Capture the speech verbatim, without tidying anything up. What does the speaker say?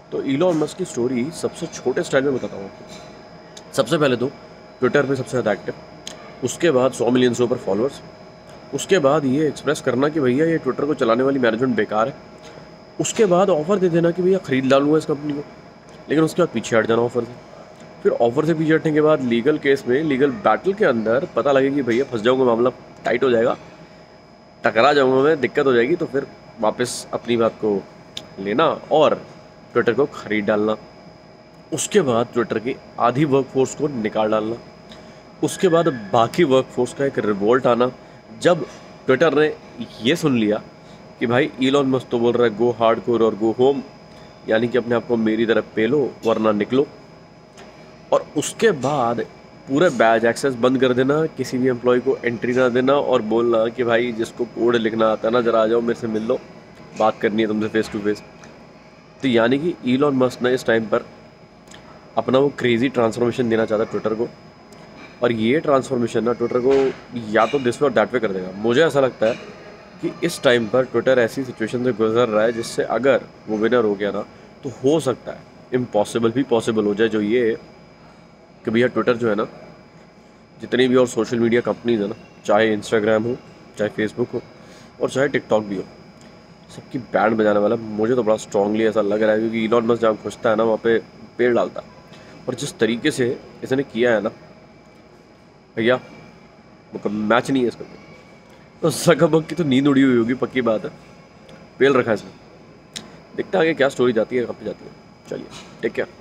तो Elon Musk की story सबसे छोटे स्टाइल में बताता हूँ आपको। सबसे पहले तो ट्विटर पे सबसे ज़्यादा एक्टिव, उसके बाद सौ मिलियन से ऊपर फॉलोअर्स, उसके बाद ये एक्सप्रेस करना कि भैया ये ट्विटर को चलाने वाली मैनेजमेंट बेकार है, उसके बाद ऑफर दे देना कि भैया ख़रीद डालूंगा इस कंपनी को, लेकिन उसके बाद पीछे हट जाना ऑफर से। फिर ऑफर से पीछे हटने के बाद लीगल केस में, लीगल बैटल के अंदर पता लगे कि भैया फंस जाऊंगा, मामला टाइट हो जाएगा, टकरा जाऊंगा मैं, दिक्कत हो जाएगी, तो फिर वापस अपनी बात को लेना और ट्विटर को ख़रीद डालना। उसके बाद ट्विटर की आधी वर्कफोर्स को निकाल डालना। उसके बाद बाकी वर्कफोर्स का एक रिवोल्ट आना, जब ट्विटर ने ये सुन लिया कि भाई इलॉन मस्क तो बोल रहा है गो हार्ड कोर और गो होम, यानी कि अपने आप को मेरी तरफ पेलो वरना निकलो। और उसके बाद पूरे बैज एक्सेस बंद कर देना, किसी भी एम्प्लॉय को एंट्री ना देना और बोलना कि भाई जिसको कोड लिखना आता है ना जरा आ जाओ मेरे से मिल लो, बात करनी है तुमसे फेस टू फेस। तो यानी कि इलॉन मस्क ने इस टाइम पर अपना वो क्रेजी ट्रांसफॉर्मेशन देना चाहता ट्विटर को, और ये ट्रांसफॉर्मेशन ना ट्विटर को या तो दिस वे और दैट वे कर देगा। मुझे ऐसा लगता है कि इस टाइम पर ट्विटर ऐसी सिचुएशन से गुजर रहा है जिससे अगर वो विनर हो गया ना तो हो सकता है इम्पॉसिबल भी पॉसिबल हो जाए, जो ये कि भैया ट्विटर जो है ना, जितनी भी और सोशल मीडिया कंपनीज है ना, चाहे इंस्टाग्राम हो, चाहे फेसबुक हो और चाहे टिकटॉक भी हो, सबकी बैंड बजाने वाला। मुझे तो बड़ा स्ट्रांगली ऐसा लग रहा है क्योंकि इलॉन मस्क जहाँ खुशता है ना वहाँ पे पेड़ डालता है, और जिस तरीके से इसने किया है ना भैया, मतलब मैच नहीं है इसका। तो ज़करबर्ग की तो नींद उड़ी हुई होगी, पक्की बात है, पेल रखा है इसने। देखते हैं आगे क्या स्टोरी जाती है, कहाँ पे जाती है। चलिए टेक केयर।